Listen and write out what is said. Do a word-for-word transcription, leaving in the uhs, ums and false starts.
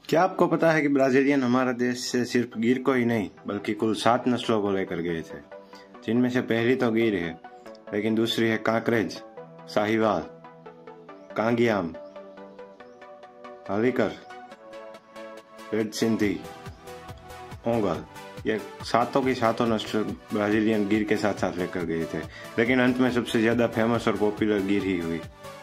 क्या आपको पता है कि ब्राजीलियन हमारे देश से सिर्फ गिर को ही नहीं बल्कि कुल सात नस्लों को लेकर गए थे, जिनमें से पहली तो गिर है, लेकिन दूसरी है कांकरेज, साहिवाल, कांगियाम, हलिकर, रेड सिंधी, ओंगल। ये सातों की सातों नस्ल ब्राजीलियन गिर के साथ साथ लेकर गए थे, लेकिन अंत में सबसे ज्यादा फेमस और पॉपुलर गिर ही हुई।